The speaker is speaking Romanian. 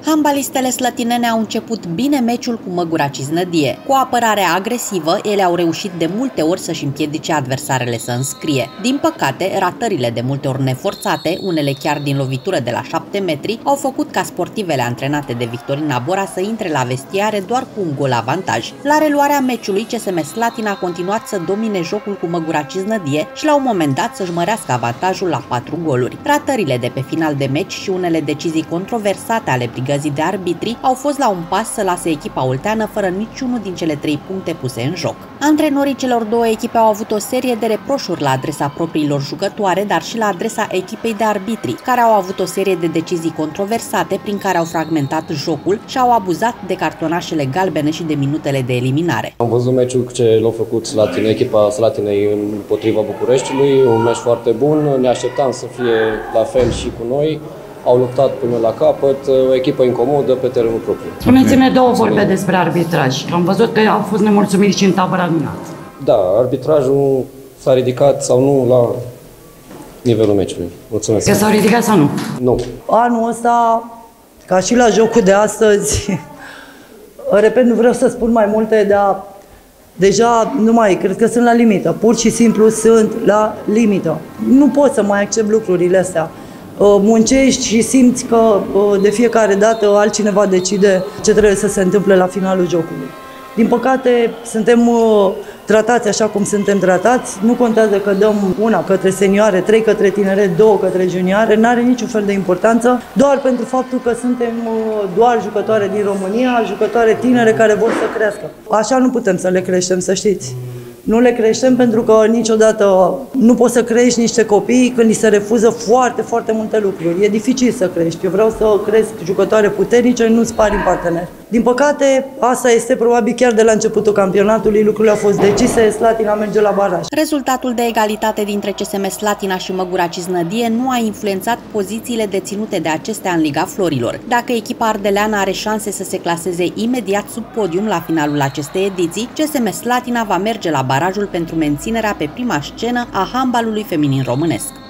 Handbalistele slătinene au început bine meciul cu Măgura Cisnădie. Cu o apărare agresivă, ele au reușit de multe ori să-și împiedice adversarele să înscrie. Din păcate, ratările de multe ori neforțate, unele chiar din lovitură de la 7 metri, au făcut ca sportivele antrenate de Victorina Bora să intre la vestiare doar cu un gol avantaj. La reluarea meciului, CSM Slatina a continuat să domine jocul cu Măgura Cisnădie și la un moment dat să-și mărească avantajul la 4 goluri. Ratările de pe final de meci și unele decizii controversate ale brigăzii de arbitri au fost la un pas să lase echipa olteană fără niciunul din cele 3 puncte puse în joc. Antrenorii celor două echipe au avut o serie de reproșuri la adresa propriilor jucătoare, dar și la adresa echipei de arbitri, care au avut o serie de decizii controversate prin care au fragmentat jocul și au abuzat de cartonașele galbene și de minutele de eliminare. Am văzut meciul ce l-a făcut Slatina, echipa Slatinei împotriva Bucureștiului, un meci foarte bun, ne așteptam să fie la fel și cu noi. Au luptat până la capăt, o echipă incomodă pe terenul propriu. Spuneți-ne două vorbe despre arbitraj. Am văzut că au fost nemulțumiri și în tabăra dumneavoastră. Da, arbitrajul s-a ridicat sau nu la nivelul meciului. Mulțumesc. Că s-au ridicat sau nu? Nu. Anul ăsta, ca și la jocul de astăzi, repet, nu vreau să spun mai multe, dar deja nu mai, cred că sunt la limită. Pur și simplu sunt la limită. Nu pot să mai accept lucrurile astea. Muncești și simți că de fiecare dată altcineva decide ce trebuie să se întâmple la finalul jocului. Din păcate, suntem tratați așa cum suntem tratați. Nu contează că dăm una către senioare, 3 către tineret, 2 către junioare, n-are niciun fel de importanță, doar pentru faptul că suntem doar jucătoare din România, jucătoare tinere care vor să crească. Așa nu putem să le creștem, să știți. Nu le creștem pentru că niciodată nu poți să crești niște copii când li se refuză foarte, foarte multe lucruri. E dificil să crești. Eu vreau să cresc jucătoare puternice, nu spari în partener. Din păcate, asta este probabil chiar de la începutul campionatului, lucrurile au fost decise, Slatina merge la baraj. Rezultatul de egalitate dintre CSM Slatina și Măgura Cisnădie nu a influențat pozițiile deținute de acestea în Liga Florilor. Dacă echipa ardeleană are șanse să se claseze imediat sub podium la finalul acestei ediții, CSM Slatina va merge la barajul pentru menținerea pe prima scenă a handbalului feminin românesc.